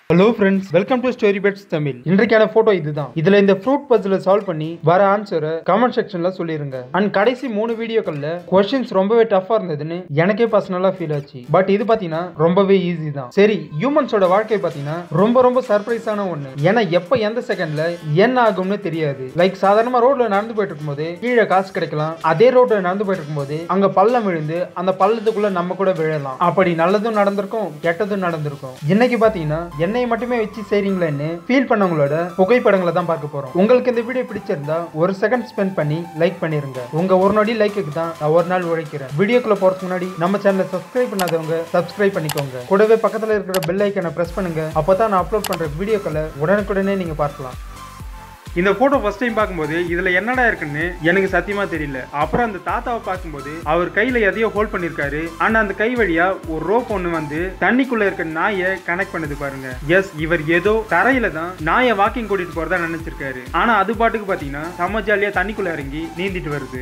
Hello friends, welcome to Story Bets Tamil. இன்றைக்கான photo இதுதான். இதுல இந்த ஃப்ரூட் பசிலை சால்வ் பண்ணி வர ஆன்சரை கமெண்ட் செக்ஷன்ல சொல்லிருங்க. அண்ட் கடைசி 3 வீடியோக்கள்ல क्वेश्चंस ரொம்பவே டஃபா இருந்ததுன்னு எனக்கே பர்சனலா ஃபீல் ஆச்சு. பட் இது பாத்தீங்கன்னா ரொம்பவே ஈஸி தான். சரி, ஹியூமன்ஸோட வாழ்க்கை பாத்தீங்கன்னா ரொம்ப சர்ப்ரைஸான ஒண்ணு. ஏன்னா எப்ப எந்த செகண்ட்ல என்ன ஆகும்னு தெரியாது. லைக் சாதாரணமா ரோட்ல நடந்து போயிட்டு இருக்கும்போது கீழே காசு கிடைக்கலாம். அதே ரோட்ல நடந்து போயிட்டு இருக்கும்போது அங்க பள்ளம் விழுந்து அந்த பள்ளத்துக்குள்ள நம்ம கூட விழலாம். அப்படி நல்லதும் நடந்திருக்கும், கெட்டதும் நடந்திருக்கும். இன்னைக்கு பாத்தீங்கன்னா என்னை மட்டுமே வச்சு செய்றீங்களேன்னு ஃபீல் பண்ணவங்களோட புகைப்படங்களை தான் பார்க்க போறோம். உங்களுக்கு இந்த வீடியோ பிடிச்சிருந்தா ஒரு செகண்ட் ஸ்பெண்ட் பண்ணி லைக் பண்ணிருங்க. உங்க ஒரு நொடி லைக்குக்கு தான் நான் ஒரு நாள் உழைக்கிறேன். வீடியோக்குள்ள போறதுக்கு முன்னாடி நம்ம சேனலை சப்ஸ்கிரைப் பண்ணாதவங்க சப்ஸ்கிரைப் பண்ணிக்கோங்க. கூடவே பக்கத்துல இருக்கிற பெல் ஐக்கனை பிரஸ் பண்ணுங்க. அப்பதான் நான் அப்லோட் பண்ற வீடியோக்களை உடனுக்குடனே நீங்க பார்க்கலாம். இந்த போட்டோ ஃபர்ஸ்ட் டைம் பார்க்கும்போது இதுல என்னடா இருக்குன்னு எனக்கு சத்தியமா தெரியல. அப்புறம் அந்த தாத்தாவை பார்க்கும்போது அவர் கையில எதையோ ஹோல்ட் பண்ணிருக்காரு. ஆனா அந்த கை வழியா ஒரு ரோப் ஒண்ணு வந்து தண்ணிக்குள்ள இருக்க நாயை கனெக்ட் பண்ணுது பாருங்க. எஸ், இவர் ஏதோ தரையில தான் நாயை வாக்கிங் கூட்டிட்டு போறதா நினைச்சிருக்காரு. ஆனா அது பாட்டுக்கு பாத்தீங்கன்னா செம்ம ஜாலியா தண்ணிக்குள்ள இறங்கி நீந்திட்டு வருது.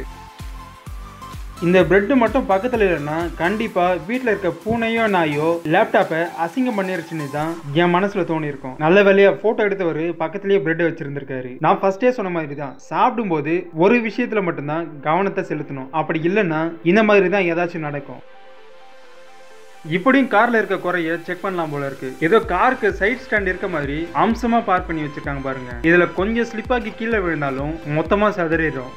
இந்த பிரெட் மட்டும் பக்கத்துல இல்லைன்னா கண்டிப்பா வீட்டுல இருக்க பூனையோ நாயோ லேப்டாப்பை அசிங்கம் பண்ணிருச்சுன்னு தான் என் மனசுல தோணி இருக்கும். நல்ல வேலையா போட்டோ எடுத்தவர் பக்கத்திலேயே பிரெட் வச்சிருந்திருக்காரு. நான் ஃபர்ஸ்டே சொன்ன மாதிரி தான், சாப்பிடும் போது ஒரு விஷயத்துல மட்டும்தான் கவனத்தை செலுத்தணும். அப்படி இல்லைன்னா இந்த மாதிரி தான் ஏதாச்சும் நடக்கும். இப்படியும் கார்ல இருக்க குறைய செக் பண்ணலாம் போல இருக்கு. ஏதோ காருக்கு சைட் ஸ்டாண்ட் இருக்க மாதிரி அம்சமா பார்க் பண்ணி வச்சிருக்காங்க பாருங்க. இதுல கொஞ்சம் ஸ்லிப்பாக்கி கீழே விழுந்தாலும் மொத்தமா சதறிடும்.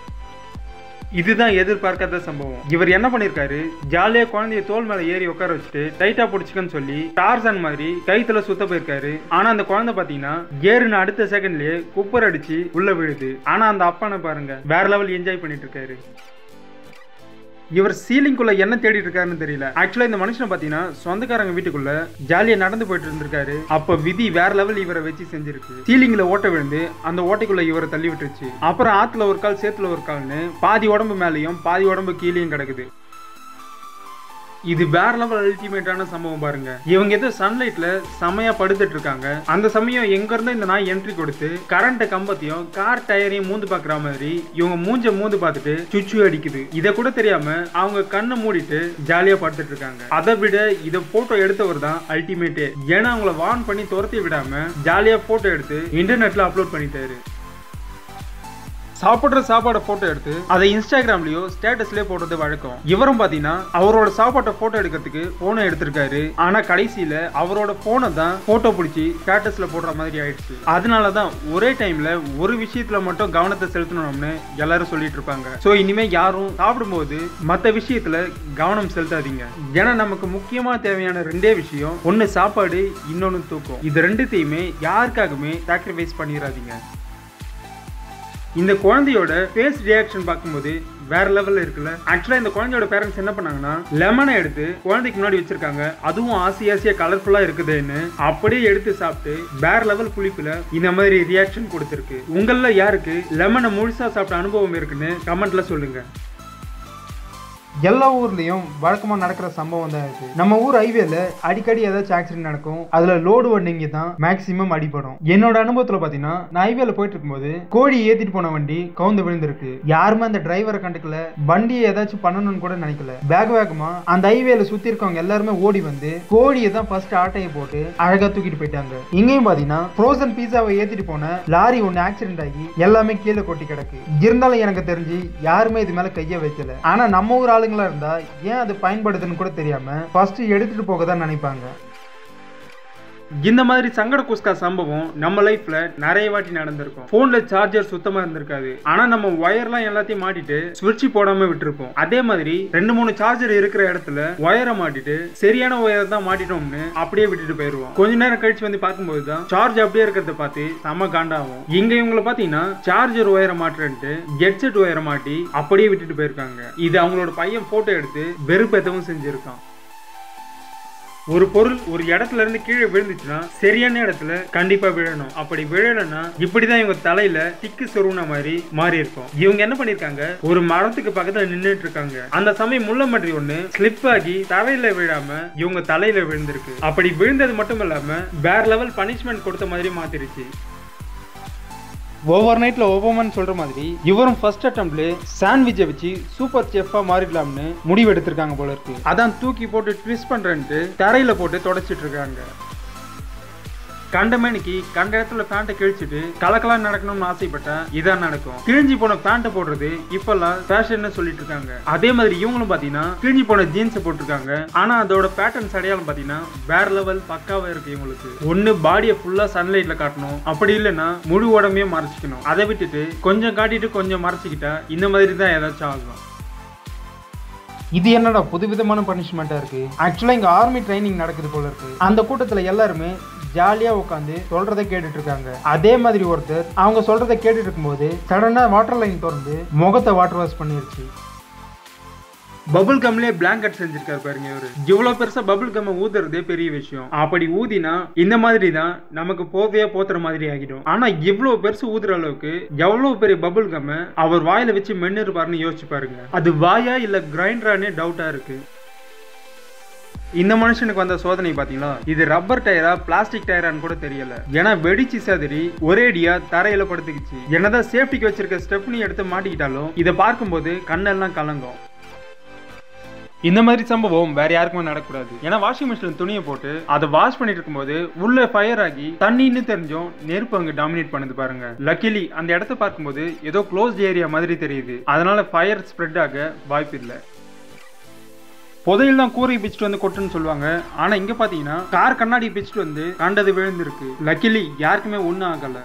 இதுதான் எதிர்பார்க்காத சம்பவம். இவர் என்ன பண்ணிருக்காரு, ஜாலியா குழந்தைய தோல் மேல ஏறி உட்கார வச்சுட்டு டைட்டா பிடிச்சுக்கன்னு சொல்லி டார்சன் மாதிரி கைத்துல சுத்த போயிருக்காரு. ஆனா அந்த குழந்தை பாத்தீங்கன்னா ஏறுன்னு அடுத்த செகண்ட்லயே குப்பர் அடிச்சு உள்ள விழுது. ஆனா அந்த அப்பானை பாருங்க, வேற லெவல் என்ஜாய் பண்ணிட்டு இருக்காரு. இவர் சீலிங்குள்ள என்ன தேடிட்டு இருக்காருன்னு தெரியல. ஆக்சுவலா இந்த மனுஷனை பாத்தீங்கன்னா சொந்தக்காரங்க வீட்டுக்குள்ள ஜாலியா நடந்து போயிட்டு இருந்திருக்காரு. அப்ப விதி வேற லெவல் இவரை வச்சு செஞ்சிருக்கு. சீலிங்ல ஓட்ட விழுந்து அந்த ஓட்டைக்குள்ள இவரை தள்ளி விட்டுருச்சு. அப்புறம் ஆத்துல ஒரு கால் சேத்துல ஒரு கால்னு பாதி உடம்பு மேலையும் பாதி உடம்பு கீழேயும் கிடக்குது. இது வேற லெவல் அல்டிமேட்டான சம்பவம் பாருங்க. இவங்க ஏதோ சன்லைட்ல செமையா படுத்துட்டு இருக்காங்க. அந்த சமயம் எங்க இருந்து இந்த நாய் என்ட்ரி கொடுத்து கரண்ட் கம்பத்தையும் கார் டயரையும் மூந்து பாக்குற மாதிரி இவங்க மூந்து பார்த்துட்டு சுச்சு அடிக்குது. இத கூட தெரியாம அவங்க கண்ணை மூடிட்டு ஜாலியா படுத்துட்டு இருக்காங்க. அதை விட இத போட்டோ எடுத்தவர் தான் அல்டிமேட்டே. ஏன்னா அவங்கள வார்ன் பண்ணி துரத்தி விடாம ஜாலியா போட்டோ எடுத்து இன்டர்நெட்ல அப்லோட் பண்ணிட்டாரு. சாப்பிடுற சாப்பாடை போட்டோ எடுத்து அதை இன்ஸ்டாகிராம்லயோ ஸ்டேட்டஸ்லயே போடுறது வழக்கம். இவரும் பாத்தீங்கன்னா அவரோட சாப்பாட்டை போட்டோ எடுக்கிறதுக்கு போனை எடுத்திருக்காரு. ஆனா கடைசியில அவரோட போனை தான் போட்டோ பிடிச்சி ஸ்டேட்டஸ்ல போடுற மாதிரி ஆயிடுச்சு. அதனாலதான் ஒரே டைம்ல ஒரு விஷயத்துல மட்டும் கவனத்தை செலுத்தணும்னு எல்லாரும் சொல்லிட்டு இருப்பாங்க. சோ இனிமே யாரும் சாப்பிடும்போது மத்த விஷயத்துல கவனம் செலுத்தாதீங்க. ஏன்னா நமக்கு முக்கியமா தேவையான ரெண்டே விஷயம், ஒன்னு சாப்பாடு, இன்னொன்னு தூக்கம். இது ரெண்டுத்தையுமே யாருக்காகவுமே சாக்ரிஃபைஸ் பண்ணிடாதீங்க. இந்த குழந்தையோட ஃபேஸ் ரியாக்ஷன் பார்க்கும்போது வேற லெவல்ல இருக்குல்ல. ஆக்சுவலா இந்த குழந்தையோட பேரண்ட்ஸ் என்ன பண்ணாங்கன்னா லெமனை எடுத்து குழந்தைக்கு முன்னாடி வச்சிருக்காங்க. அதுவும் ஆசையா கலர்ஃபுல்லா இருக்குதுன்னு அப்படியே எடுத்து சாப்பிட்டு வேற லெவல் புளிப்புல இந்த மாதிரி ரியாக்ஷன் கொடுத்திருக்கு. உங்கள யாருக்கு லெமனை முழுசா சாப்பிட்ட அனுபவம் இருக்குன்னு கமெண்ட்ல சொல்லுங்க. எல்லா ஊர்லயும் வழக்கமா நடக்கிற சம்பவம் தான் இருக்கு. நம்ம ஊர் ஹைவேல அடிக்கடி ஏதாச்சும் ஆக்சிடென்ட் நடக்கும். அதுல லோடு வண்டிங்க தான் மேக்சிமம் அடிபடும். என்னோட அனுபவத்துல பாத்தீங்கன்னா நான் ஹைவேல போயிட்டு இருக்கும்போது கோழி ஏத்திட்டு போன வண்டி கவுந்து விழுந்திருக்கு. யாருமே அந்த டிரைவரை கண்டுக்கல, வண்டியை ஏதாச்சும் பண்ணணும்னு கூட நினைக்கல. வேகமா அந்த ஹைவேல சுத்தி இருக்கவங்க எல்லாருமே ஓடி வந்து கோழியை தான் ஃபர்ஸ்ட் ஆட்டையை போட்டு அழகா தூக்கிட்டு போயிட்டாங்க. இங்கேயும் பாத்தீங்கன்னா ஃப்ரோசன் பீஸாவை ஏத்திட்டு போன லாரி ஒன்னு ஆக்சிடென்ட் ஆகி எல்லாமே கீழே கொட்டி கிடக்கு. இருந்தாலும் எனக்கு தெரிஞ்சு யாருமே இது மேல கைய வைக்கல. ஆனா நம்ம ஊர் இருந்தா ஏன் அது பயன்படுதுன்னு கூட தெரியாம ஃபர்ஸ்ட் எடுத்துட்டு போக தான் நினைப்பாங்க. இந்த மாதிரி சங்கட குஸ்கா சம்பவம் நம்ம லைஃப்ல நிறைய வாட்டி நடந்திருக்கும். போன்ல சார்ஜர் சுத்தமா இருந்திருக்காது. ஆனா நம்ம ஒயர்லாம் எல்லாத்தையும் மாட்டிட்டு சுவிட்ச் போடாம விட்டுருப்போம். அதே மாதிரி 2-3 சார்ஜர் இருக்கிற இடத்துல ஒயரை மாட்டிட்டு சரியான ஒயர் தான் மாட்டிட்டோம்னு அப்படியே விட்டுட்டு போயிருவோம். கொஞ்ச நேரம் கழிச்சு வந்து பார்க்கும்போது தான் சார்ஜ் அப்படியே இருக்கிறத பார்த்து செம காண்டாகும். இங்க இவங்களை பாத்தீங்கன்னா சார்ஜர் ஒயரை மாட்டுறேன்ட்டு ஹெட்செட் ஒயரை மாட்டி அப்படியே விட்டுட்டு போயிருக்காங்க. இது அவங்களோட பையன் போட்டோ எடுத்து வெறுப்பேத்தவும் செஞ்சிருக்கான். ஒரு பொருள் ஒரு இடத்துல இருந்து கீழே விழுந்துச்சுன்னா சரியான இடத்துல கண்டிப்பா விழணும். அப்படி விழலன்னா இப்படிதான் இவங்க தலையில திக்கு சொருன மாதிரி மாறி இருக்கும். இவங்க என்ன பண்ணிருக்காங்க, ஒரு மரத்துக்கு பக்கத்துல நின்றுட்டு இருக்காங்க. அந்த சமயம் முள்ள மாதிரி ஒண்ணு ஸ்லிப் ஆகி தரையில விழாம இவங்க தலையில விழுந்திருக்கு. அப்படி விழுந்தது மட்டும் இல்லாம வேற லெவல் பனிஷ்மெண்ட் கொடுத்த மாதிரி மாத்திருச்சு. ஓவர் நைட்ல ஒவ்வொரு சொல்ற மாதிரி இவரும் ஃபர்ஸ்ட் அட்டெம்ப்ட்ல சாண்ட்விச்சை வச்சு சூப்பர் செஃப்பா மாறிடலாம்னு முடிவு எடுத்திருக்காங்க போல இருக்கு. அதான் தூக்கி போட்டு ட்விஸ்ட் பண்றேன்ட்டு தரையில போட்டு தொடச்சிட்டு இருக்காங்க. கண்டமேனிக்கு கண்ட இடத்துல பேண்ட்டை கிழிச்சிட்டு கலக்கலாம் நடக்கணும்னு ஆசைப்பட்டா இதான் நடக்கும். கிழிஞ்சி போன பேண்ட்டை போடுறது இப்பெல்லாம் ஃபேஷன் சொல்லிட்டு இருக்காங்க. அதே மாதிரி இவங்களும் பாத்தீங்கன்னா கிழிஞ்சி போன ஜீன்ஸ் போட்டிருக்காங்க. ஆனா அதோட பேட்டர்ன்ஸ் அடையாளம் பாத்தீங்கன்னா வேற லெவல் பக்காவா இருக்கு. இவங்களுக்கு ஒண்ணு பாடியை ஃபுல்லா சன்லைட்ல காட்டணும், அப்படி இல்லைன்னா முழு உடம்பையே மறைச்சிக்கணும். அதை விட்டுட்டு கொஞ்சம் காட்டிட்டு கொஞ்சம் மறைச்சிக்கிட்டா இந்த மாதிரி தான் ஏதாச்சும் ஆகும். இது என்னடா புதுவிதமான பனிஷ்மெண்டா இருக்கு. ஆக்சுவலா இங்க ஆர்மி ட்ரைனிங் நடக்குது போல இருக்கு. அந்த கூட்டத்துல எல்லாருமே ஜாலியா உட்காந்து சொல்றதை கேட்டுட்டு இருக்காங்க. அதே மாதிரி ஒருத்தர் அவங்க சொல்றதை கேட்டுட்டு இருக்கும்போது சடனா வாட்டர் லைன் திறந்து முகத்தை வாட்டர் வாஷ் பண்ணிருச்சு. பபுள் கம்லயே பிளாங்கெட் செஞ்சிருக்காரு பாருங்க. இவரு இவ்வளவு பெருசா பபுள் கம் ஊதுறதே பெரிய விஷயம். அப்படி ஊதினா இந்த மாதிரி தான் நமக்கு போதையா போத்துற மாதிரி ஆகிடும். ஆனா இவ்வளவு பெருசு ஊதுற அளவுக்கு எவ்வளவு பெரிய பபுள் கம் அவர் வாயில வச்சு மென்னு இருப்பாருன்னு யோசிச்சு பாருங்க. அது வாயா இல்ல கிரைண்டரானே டவுட்டா இருக்கு. இந்த மனுஷனுக்கு வந்த சோதனை பாத்தீங்களா, இது ரப்பர் டயரா பிளாஸ்டிக் டயரான்னு கூட தெரியல. ஏன்னா வெடிச்சு சதுரி ஒரேடியா தரையில படுத்துக்கிச்சு. என்னதான் சேஃப்டிக்கு வச்சிருக்க ஸ்டெப்னி எடுத்து மாட்டிக்கிட்டாலும் இதை பார்க்கும்போது கண்ணெல்லாம் கலங்கும். இந்த மாதிரி சம்பவம் வேற யாருக்குமே நடக்கூடாது. ஏன்னா வாஷிங் மிஷின் துணியை போட்டு அதை வாஷ் பண்ணிட்டு இருக்கும்போது உள்ள ஃபயர் ஆகி தண்ணின்னு தெரிஞ்சும் நெருப்பு அங்க டாமினேட் பண்ணுது பாருங்க. லக்கிலி அந்த இடத்த பார்க்கும்போது ஏதோ க்ளோஸ்ட் ஏரியா மாதிரி தெரியுது. அதனால ஃபயர் ஸ்ப்ரெட் ஆக வாய்ப்பு இல்லை. புதையில் தான் கூரை பிச்சுட்டு வந்து கொட்டுன்னு சொல்லுவாங்க. ஆனா இங்க பாத்தீங்கன்னா கார் கண்ணாடி பிச்சுட்டு வந்து கண்டது விழுந்திருக்கு. லக்கிலி யாருக்குமே ஒன்னும் ஆகல.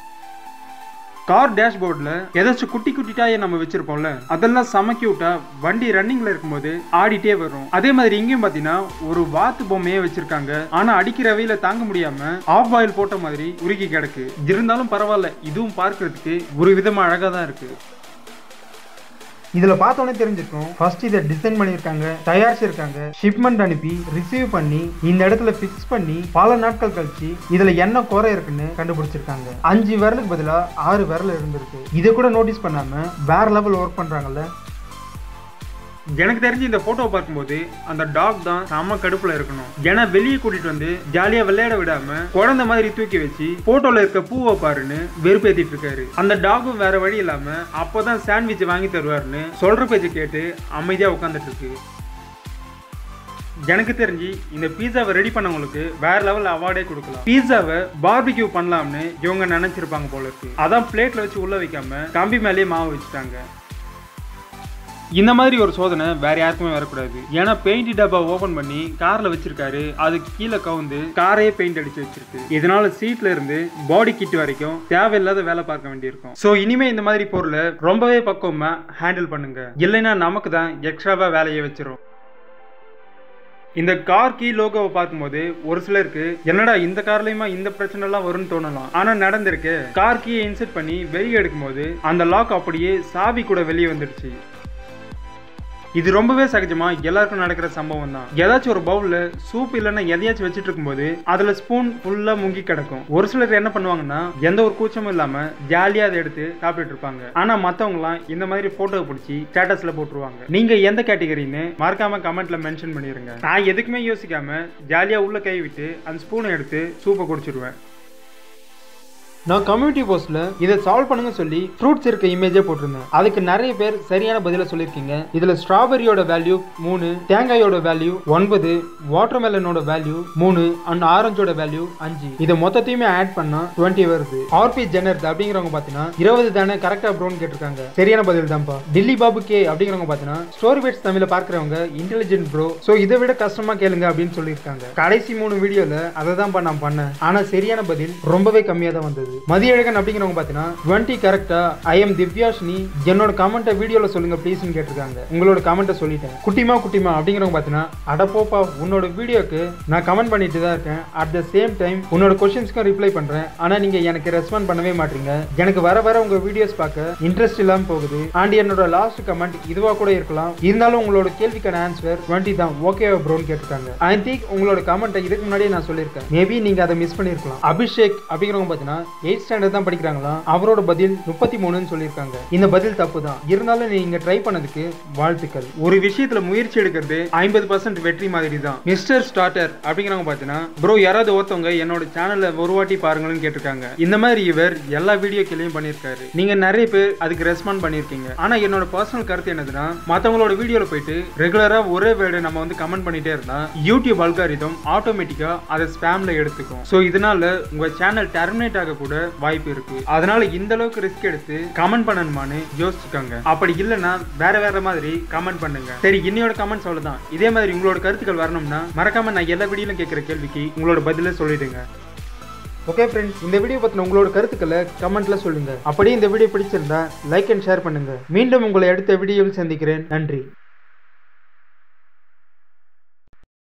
கார் டேஷ்போர்ட்ல ஏதாச்சும் குட்டி குட்டி டாயை நம்ம வச்சிருப்போம்ல, அதெல்லாம் சமக்கி விட்டா வண்டி ரன்னிங்ல இருக்கும்போது ஆடிட்டே வரும். அதே மாதிரி இங்கேயும் பாத்தீங்கன்னா ஒரு வாத்து பொம்மையே வச்சிருக்காங்க. ஆனா அடிக்கிற வெயில தாங்க முடியாம ஆஃப் ஆயில் போட்ட மாதிரி உருகி கிடக்கு. இருந்தாலும் பரவாயில்ல, இதுவும் பார்க்கறதுக்கு ஒரு விதமா அழகா தான் இருக்கு. இதுல பார்த்தோன்னே தெரிஞ்சிருக்கும் ஃபர்ஸ்ட் இதை டிசைன் பண்ணியிருக்காங்க, தயாரிச்சிருக்காங்க, ஷிப்மெண்ட் அனுப்பி ரிசீவ் பண்ணி இந்த இடத்துல பிக்ஸ் பண்ணி பல நாட்கள் கழிச்சு இதுல என்ன குறை இருக்குன்னு கண்டுபிடிச்சிருக்காங்க. 5 விரலுக்கு பதிலா 6 விரல் இருந்திருக்கு. இதை கூட நோட்டீஸ் பண்ணாம வேற லெவல் ஒர்க் பண்றாங்கல்ல. எனக்கு தெரிஞ்சு இந்த போட்டோவை பார்க்கும்போது அந்த டாக் தான் செம கடுப்புல இருக்கணும். ஏன்னா வெளியே கூட்டிட்டு வந்து ஜாலியா விளையாட விடாம குழந்தை மாதிரி தூக்கி வச்சு போட்டோல இருக்க பூவை பாருன்னு வெறுப்பேத்திட்டு இருக்காரு. அந்த டாகும் வேற வழி இல்லாம அப்பதான் சாண்ட்விச் வாங்கி தருவாருன்னு சொல்ற பேச்சு கேட்டு அமைதியா உட்காந்துட்டு இருக்கு. எனக்கு தெரிஞ்சு இந்த பீஸாவை ரெடி பண்ணவங்களுக்கு வேற லெவல் அவார்டே கொடுக்கலாம். பீஸாவை பார்பிக்யூ பண்ணலாம்னு இவங்க நினைச்சிருப்பாங்க போல இருக்கு. அதான் பிளேட்ல வச்சு உள்ள வைக்காம கம்பி மேலேயே மாவு வச்சுட்டாங்க. இந்த மாதிரி ஒரு சோதனை வேற யாருக்குமே வரக்கூடாது. ஏன்னா பெயிண்ட் டப்பா ஓபன் பண்ணி கார்ல வச்சிருக்காரு, அதுக்கு கீழே கவுந்து காரையே பெயிண்ட் அடிச்சு வச்சிருக்கு. இதனால சீட்ல இருந்து பாடி கிட் வரைக்கும் தேவையில்லாத வேலை பார்க்க வேண்டியிருக்கும். சோ இனிமே இந்த மாதிரி பொருளை ரொம்பவே பக்குவமா ஹேண்டில் பண்ணுங்க, இல்லைன்னா நமக்கு தான் எக்ஸ்ட்ராவா வேலையை வச்சிரும். இந்த கார் கீ லோகோவை பார்க்கும்போது ஒரு சிலருக்கு என்னடா இந்த கார்லயுமா இந்த பிரச்சனை எல்லாம் வரும்னு தோணலாம். ஆனா நடந்திருக்கு. கார் கீயை இன்செர்ட் பண்ணி வெளியே எடுக்கும் போது அந்த லாக் அப்படியே சாவி கூட வெளியே வந்துடுச்சு. இது ரொம்பவே சகஜமா எல்லாருக்கும் நடக்கிற சம்பவம் தான். ஏதாச்சும் ஒரு பவுல்ல சூப் இல்லைன்னா எதையாச்சும் வச்சுட்டு இருக்கும்போது அதுல ஸ்பூன் ஃபுல்லா முங்கி கிடக்கும். ஒரு சிலர் என்ன பண்ணுவாங்கன்னா எந்த ஒரு கூச்சமும் இல்லாம ஜாலியா அதை எடுத்து சாப்பிட்டு இருப்பாங்க. ஆனா மத்தவங்க எல்லாம் இந்த மாதிரி போட்டோ பிடிச்சி ஸ்டேட்டஸ்ல போட்டுருவாங்க. நீங்க எந்த கேட்டகரின்னு மறக்காம கமெண்ட்ல மென்ஷன் பண்ணிருங்க. நான் எதுக்குமே யோசிக்காம ஜாலியா உள்ள கை விட்டு அந்த ஸ்பூனை எடுத்து சூப்பை குடிச்சிடுவேன். நான் கம்யூனிட்டி போஸ்ட்ல இதை சால்வ் பண்ணுங்க சொல்லி ஃப்ரூட்ஸ் இருக்க இமேஜே போட்டிருந்தேன். அதுக்கு நிறைய பேர் சரியான பதில சொல்லியிருக்கீங்க. இதுல ஸ்ட்ராபெரியோட வேல்யூ 3, தேங்காயோட வேல்யூ 9, வாட்டர்மெலனோட வேல்யூ 3 அண்ட் ஆரஞ்சோட வேல்யூ 5. இதை மொத்தத்தையுமே ஆட் பண்ணா 20 வருது. ஆர்பி ஜெனர்த் அப்படிங்கிறவங்க பாத்தீங்கன்னா 20 தானே கரெக்டா ப்ரோன்னு கேட்டிருக்காங்க. சரியான பதில் தான்ப்பா. டில்லி பாபு கே அப்படிங்கிறவங்க பாத்தீங்கன்னா ஸ்டோரி பைட்ஸ் தமிழ பாக்குறவங்க இன்டெலிஜென்ட் ப்ரோ, சோ இதை விட கஷ்டமா கேளுங்க அப்படின்னு சொல்லியிருக்காங்க. கடைசி 3 வீடியோல அதை தான்ப்பா நான் பண்ணேன். ஆனா சரியான பதில் ரொம்பவே கம்மியா தான் வந்தது. மதியழகன் அப்படிங்கிறவங்க பாத்தீங்கன்னா 20 கரெக்டா. ஐ எம் திவ்யாஷ்னி, என்னோட கமெண்ட்டை வீடியோல சொல்லுங்க ப்ளீஸ்னு கேட்டிருக்காங்க. உங்களோட கமெண்ட்டை சொல்லிட்டேன். குட்டிமா அப்படிங்கிறவங்க பாத்தீங்கன்னா அடப்போப்பா உன்னோட வீடியோக்கு நான் கமெண்ட் பண்ணிட்டு தான் இருக்கேன். அட் த சேம் டைம் உன்னோட கொஸ்டின்ஸ்க்கும் ரிப்ளை பண்றேன். ஆனா நீங்க எனக்கு ரெஸ்பாண்ட் பண்ணவே மாட்டீங்க. எனக்கு வர வர உங்க வீடியோஸ் பார்க்க இன்ட்ரெஸ்ட் இல்லாம போகுது. அண்ட் என்னோட லாஸ்ட் கமெண்ட் இதுவா கூட இருக்கலாம். இருந்தாலும் உங்களோட கேள்விக்கான ஆன்சர் 20 தான். ஓகே ப்ரோன்னு கேட்டிருக்காங்க. ஐ திங்க் உங்களோட கமெண்ட்டை இதுக்கு முன்னாடியே நான் சொல்லியிருக்கேன். மேபி நீங்க அதை மிஸ் பண்ணிருக்கலாம். அபிஷேக் அப்படிங்கிறவங்க பாத்தீங்கன்னா 8th ஸ்டாண்டர்ட் தான் படிக்கிறாங்களாம். அவரோட பதில் 33ன்னு சொல்லியிருக்காங்க. இந்த பதில் தப்பு தான். இருந்தாலும் நீங்க ட்ரை பண்ணதுக்கு வாழ்த்துக்கள். ஒரு விஷயத்துல முயற்சி எடுக்கிறது 50% வெற்றி மாதிரி தான். மிஸ்டர் ஸ்டார்டர் அப்படிங்கிறவங்க பாத்தீங்கன்னா, ப்ரோ யாராவது ஒருத்தவங்க என்னோட சேனல்ல ஒரு வாட்டி பாருங்கன்னு கேட்டிருக்காங்க. இந்த மாதிரி இவர் எல்லா வீடியோ கீழயும் பண்ணிருக்காரு. நீங்க நிறைய பேர் அதுக்கு ரெஸ்பாண்ட் பண்ணிருக்கீங்க. ஆனா என்னோட பர்சனல் கருத்து என்னதுன்னா, மத்தவங்களோட வீடியோல போயிட்டு ரெகுலரா ஒரே வேர்டு நம்ம வந்து கமெண்ட் பண்ணிட்டே இருந்தா யூடியூப் அல்காரிதம் ஆட்டோமேட்டிக்கா அதை ஸ்பேம்ல எடுத்துக்கும். சோ இதனால உங்க சேனல் டெர்மினேட் ஆக கூட வாய்ப்பு இருக்கு. அதனால இந்த அளவுக்கு ரிஸ்க் எடுத்து கமெண்ட் பண்ணணுமான்னு யோசிச்சுக்கோங்க. அப்படி இல்லைன்னா வேற மாதிரி கமெண்ட் பண்ணுங்க. சரி, இன்னையோட கமெண்ட்ஸ் அவ்வளவுதான். இதே மாதிரி உங்களோட கருத்துக்கள் வரணும்னா மறக்காம நான் எல்லா வீடியோலும் கேட்கிற கேள்விக்கு உங்களோட பதில சொல்லிடுங்க. ஓகே ஃப்ரெண்ட்ஸ், இந்த வீடியோ பத்தின உங்களோட கருத்துக்களை கமெண்ட்ல சொல்லுங்க. அப்படியே இந்த வீடியோ பிடிச்சிருந்தா லைக் அண்ட் ஷேர் பண்ணுங்க. மீண்டும் உங்களை அடுத்த வீடியோவில் சந்திக்கிறேன். நன்றி.